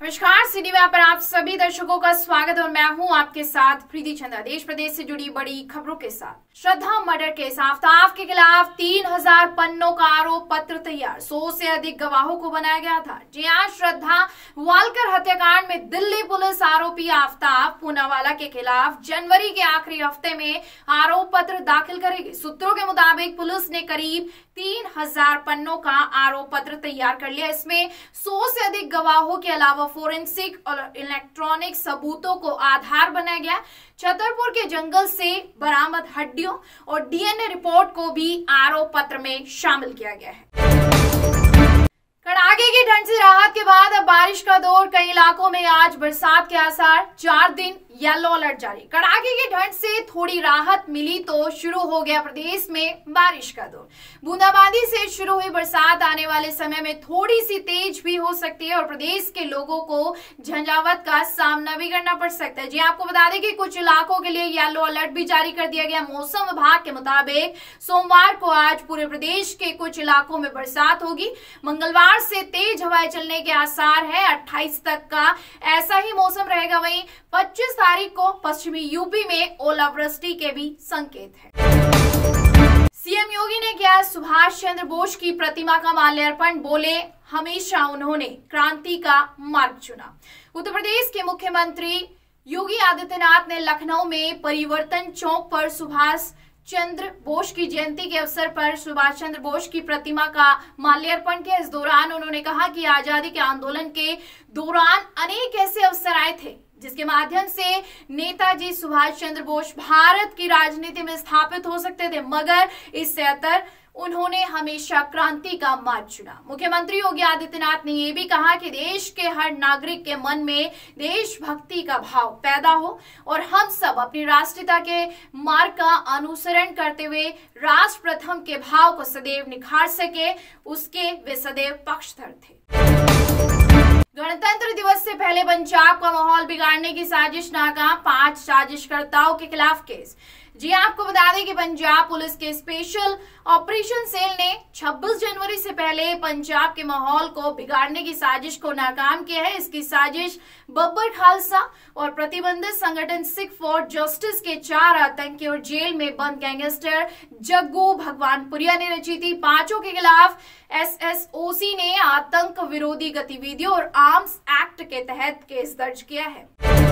नमस्कार, city web पर आप सभी दर्शकों का स्वागत और मैं हूं आपके साथ प्रीति चंदा। देश प्रदेश से जुड़ी बड़ी खबरों के साथ। श्रद्धा मर्डर केस आफ्ताब के खिलाफ 3000 पन्नों का आरोप पत्र तैयार, 100 से अधिक गवाहों को बनाया गया था। जी हां, श्रद्धा वालकर हत्याकांड में दिल्ली पुलिस आरोपी आफ्ताब पूनावाला के खिलाफ जनवरी के आखिरी हफ्ते में आरोप पत्र दाखिल करेगी। सूत्रों के मुताबिक पुलिस ने करीब 3000 पन्नों का आरोप पत्र तैयार कर लिया। इसमें 100 से अधिक गवाहों के अलावा फोरेंसिक और इलेक्ट्रॉनिक सबूतों को आधार बनाया गया। छतरपुर के जंगल से बरामद हड्डियों और डीएनए रिपोर्ट को भी आरोप पत्र में शामिल किया गया है। कड़ाके की ठंड से राहत के बाद अब बारिश का दौर, कई इलाकों में आज बरसात के आसार, 4 दिन येलो अलर्ट जारी। कड़ाके की ठंड से थोड़ी राहत मिली तो शुरू हो गया प्रदेश में बारिश का दौर। बूंदाबांदी से शुरू हुई बरसात आने वाले समय में थोड़ी सी तेज भी हो सकती है और प्रदेश के लोगों को झंझावत का सामना भी करना पड़ सकता है। जी आपको बता दें कि कुछ इलाकों के लिए येलो अलर्ट भी जारी कर दिया गया। मौसम विभाग के मुताबिक सोमवार को आज पूरे प्रदेश के कुछ इलाकों में बरसात होगी। मंगलवार से तेज हवाएं चलने के आसार है। 28 तक का ऐसा ही मौसम रहेगा। वहीं 25 तारीख को पश्चिमी यूपी में ओलावृष्टि के भी संकेत है। सीएम योगी ने किया सुभाष चंद्र बोस की प्रतिमा का माल्यार्पण, बोले हमेशा उन्होंने क्रांति का मार्ग चुना। उत्तर प्रदेश के मुख्यमंत्री योगी आदित्यनाथ ने लखनऊ में परिवर्तन चौक पर सुभाष चंद्र बोस की जयंती के अवसर पर सुभाष चंद्र बोस की प्रतिमा का माल्यार्पण किया। इस दौरान उन्होंने कहा कि आजादी के आंदोलन के दौरान अनेक ऐसे अवसर आए थे जिसके माध्यम से नेताजी सुभाष चंद्र बोस भारत की राजनीति में स्थापित हो सकते थे, मगर इससे अतर उन्होंने हमेशा क्रांति का मार्ग चुना। मुख्यमंत्री योगी आदित्यनाथ ने यह भी कहा कि देश के हर नागरिक के मन में देशभक्ति का भाव पैदा हो और हम सब अपनी राष्ट्रीयता के मार्ग का अनुसरण करते हुए राष्ट्र प्रथम के भाव को सदैव निखार सके, उसके वे सदैव पक्षधर थे। गणतंत्र दिवस से पहले पंजाब का माहौल बिगाड़ने की साजिश नाकाम, 5 साजिशकर्ताओं के खिलाफ केस। जी आपको बता दें कि पंजाब पुलिस के स्पेशल ऑपरेशन सेल ने 26 जनवरी से पहले पंजाब के माहौल को बिगाड़ने की साजिश को नाकाम किया है। इसकी साजिश बब्बर खालसा और प्रतिबंधित संगठन सिख फॉर जस्टिस के 4 आतंकी और जेल में बंद गैंगस्टर जग्गू भगवानपुरिया ने रची थी। 5 के खिलाफ एसएसओसी ने आतंक विरोधी गतिविधियों और आर्म्स एक्ट के तहत केस दर्ज किया है।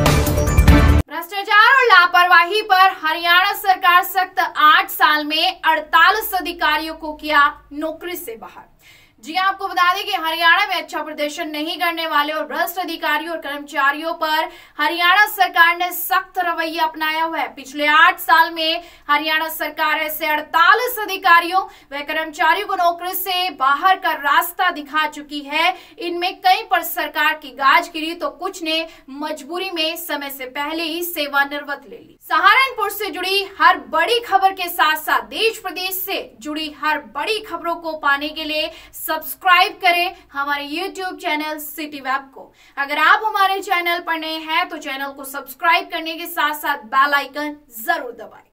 भ्रष्टाचार और लापरवाही पर हरियाणा सरकार सख्त, 8 साल में 48 अधिकारियों को किया नौकरी से बाहर। जी आपको बता दें कि हरियाणा में अच्छा प्रदर्शन नहीं करने वाले और भ्रष्ट अधिकारियों और कर्मचारियों पर हरियाणा सरकार ने सख्त रवैया अपनाया हुआ है। पिछले 8 साल में हरियाणा सरकार ऐसे 48 अधिकारियों व कर्मचारियों को नौकरी से बाहर का रास्ता दिखा चुकी है। इनमें कई पर सरकार की गाज गिरी तो कुछ ने मजबूरी में समय से पहले ही सेवानिवृत्त ले ली। सहारनपुर से जुड़ी हर बड़ी खबर के साथ साथ देश प्रदेश से जुड़ी हर बड़ी खबरों को पाने के लिए सब्सक्राइब करें हमारे YouTube चैनल सिटी वेब को। अगर आप हमारे चैनल पर नए हैं तो चैनल को सब्सक्राइब करने के साथ साथ बेल आइकन जरूर दबाएं।